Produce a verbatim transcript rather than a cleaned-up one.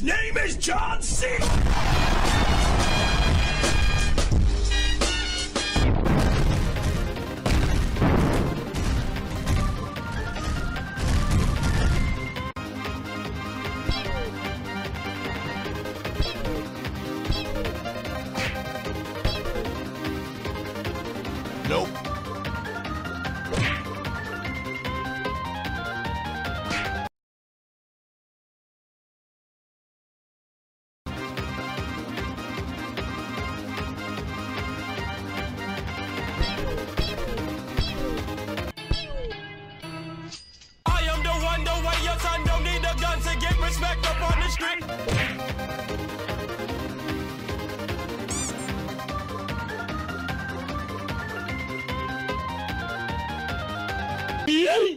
name is John C. Nope. I am the one, the way your son don't need a gun to get respect up on the street. Yeah.